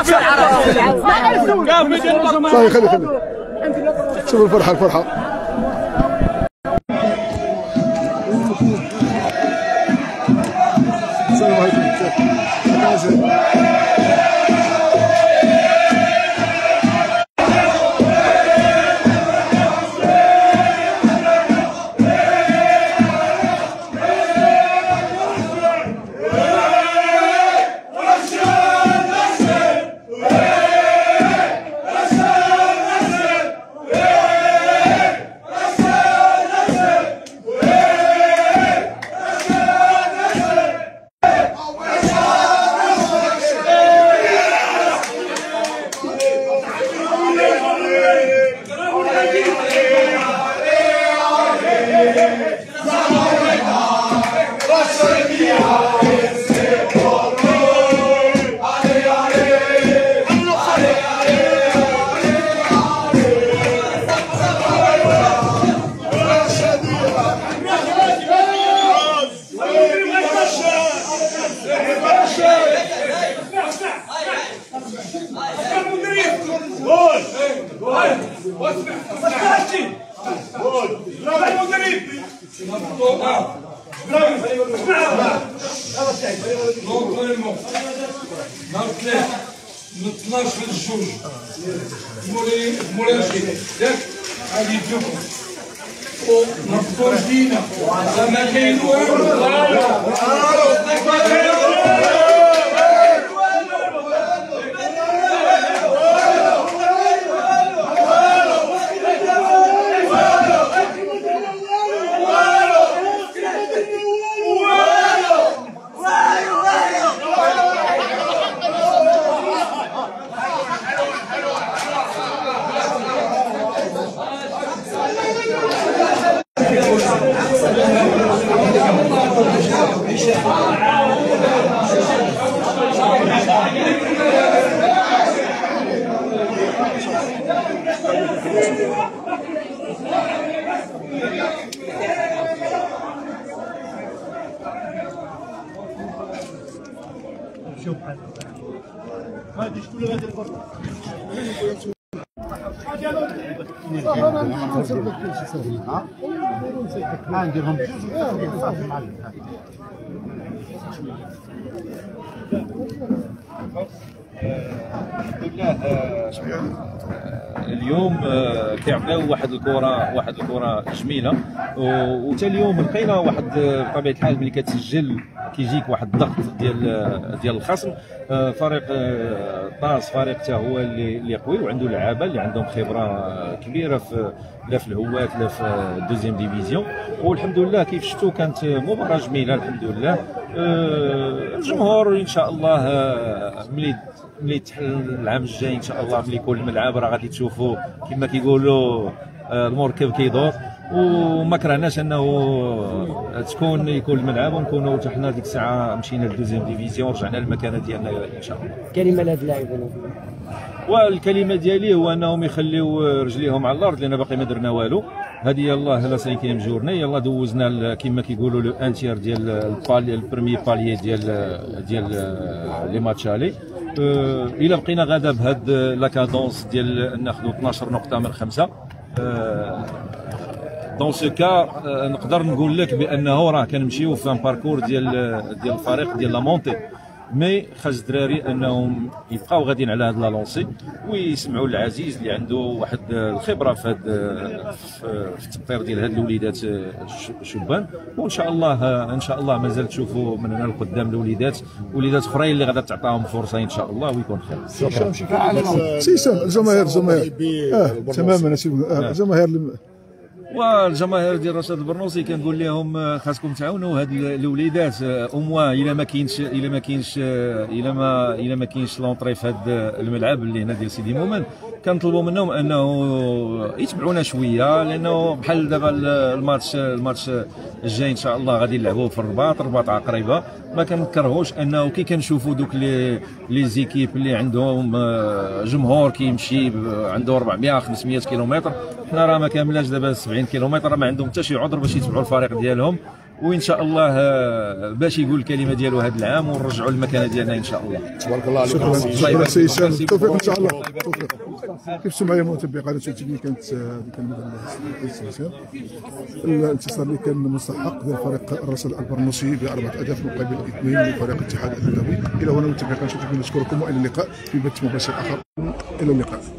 صافي خلي شوف الفرحه السلام عليكم. اليوم كيعطيو واحد الكره جميله، وتا اليوم لقينا واحد بطبيعه الحال ملي كتسجل كيجيك واحد الضغط ديال الخصم. فريق طاس فريق حتى هو اللي قوي وعنده لعابه اللي عندهم خبره كبيره لا في الهوات لا في الدوزيام ديفيزيون، والحمد لله كيف شفتوا كانت مباراه جميله الحمد لله. الجمهور ان شاء الله ملي تحل العام الجاي ان شاء الله ملي يكون الملعب راه غادي تشوفوا كما كيقولوا المركب كيدور، وما كرهناش انه يكون الملعب ونكونوا حتى حنا ديك الساعه مشينا للدوزيام ديفيزيون ورجعنا للمكانه ديالنا ان شاء الله. كلمه لهاد اللاعبين؟ والكلمه ديالي هو انهم يخليو رجليهم على الارض لان باقي ما درنا والو. هذه يلاه لا 5 جورني يلاه دوزنا كما كيقولوا لو انتير ديال البرمي باليي ديال لي ماتشالي. الا بقينا غادا بهاد لا كادونس ديال ناخذوا 12 نقطه من 5 دون سو كا نقدر نقول لك بانه راه كنمشيو في ان باركور ديال الفريق ديال لا مونتي، مي خاص الدراري انهم يبقاو غاديين على هاد لا لونسي ويسمعوا العزيز اللي عنده واحد الخبره في التطوير ديال هاد الوليدات الشبان، وان شاء الله مازال تشوفوا من هنا لقدام وليدات اخرين اللي غادا تعطاهم فرصه ان شاء الله ويكون خير. شكرا. سيسان الجماهير تماما الجماهير والجماهير ديال رشاد البرنوسي كنقول لهم خاصكم تعاونوا هاد الوليدات اموا الا ما كاينش لونطري في هاد الملعب اللي هنا ديال سيدي مومن، كنطلبوا منهم انه يتبعونا شويه لانه بحال دابا الماتش الجاي ان شاء الله غادي نلعبوه في الرباط قريبه، ما كنكرهوش انه كي كنشوفوا دوك لي زيكيب اللي عندهم جمهور كيمشي عنده 400 500 كيلومتر، حنا راه ما كاملاش دابا 70 كيلومتر، راه ما عندهم حتى شي عذر باش يتبعوا الفريق ديالهم. وان شاء الله باش يقول الكلمه ديالو هذا العام ونرجعوا المكانه ديالنا ان شاء الله. تبارك الله عليك. شكرا سي هشام، بالتوفيق ان شاء الله. كيف سمعوا متابعي قناه تي كانت الانتصار اللي كان مستحق ديال فريق الرصد البرنوسي ب4 أهداف مقابل 2 لفريق الاتحاد الهنداوي. الى هنا متابعي كنشكركم ونشكركم والى اللقاء في بث مباشر اخر. الى اللقاء.